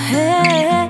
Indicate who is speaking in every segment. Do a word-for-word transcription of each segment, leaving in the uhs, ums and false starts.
Speaker 1: hey.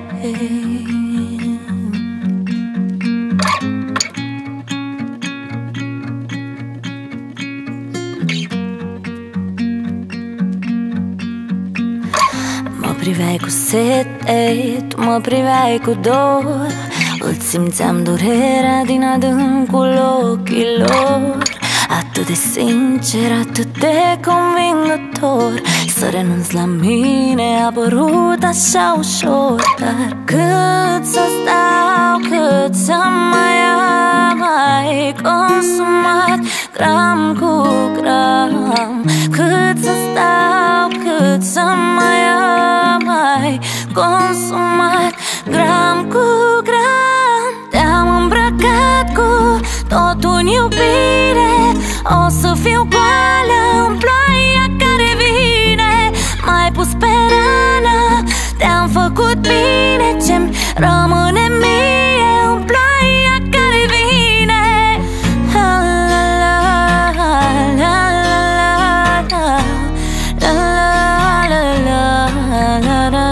Speaker 1: Mă priveai cu sete, tu mă priveai cu dor. Îți simțeam durerea din adâncul ochilor. Atât de sincer, atât de convingător. Să renunț la mine a părut așa ușor. Dar cât să stau, cât să mai am, ai consumat gram cu gram. Cât să stau, cât să mai am, ai consumat gram cu gram. Te-am îmbrăcat cu totul în iubire. O să fiu goală în ploaia care vine. M-ai pus pe rană, te-am făcut bine. Ce-mi rămâne mie în ploaia care vine. La la la la la la la la la la la.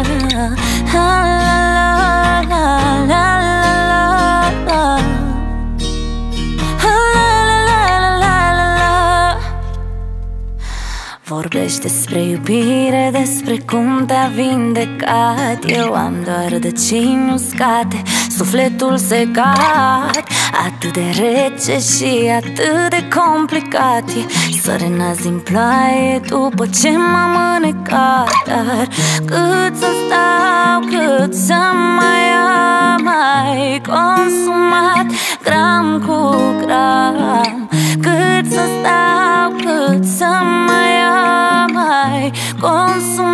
Speaker 1: Vorbești despre iubire, despre cum te-a vindecat. Eu am doar rădăcini uscate, sufletul secat. Atât de rece și atât de complicat e să renați din ploaie după ce m-am înecat. Dar cât să stau, cât să mai am, ai consumat gram cu gram. Cât să stau, cât să mai am, ai consumat